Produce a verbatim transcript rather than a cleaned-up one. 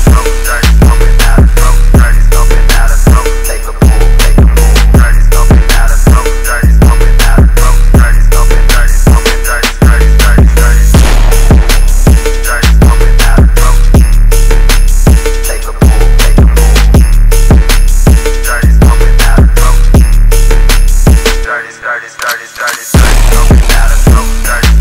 throat, dirty smoking out of throat, dirty smoking out of throat. Take a pull, take a pull, dirty smoking out of throat, dirty smoking out of throat, dirty smoking, dirty smoking, dirty, dirty, dirty, dirty, dirty smoking out of throat. Take a pull, take a pull, dirty smoking out of throat, dirty, dirty, dirty, dirty, dirty smoking out of throat, dirty.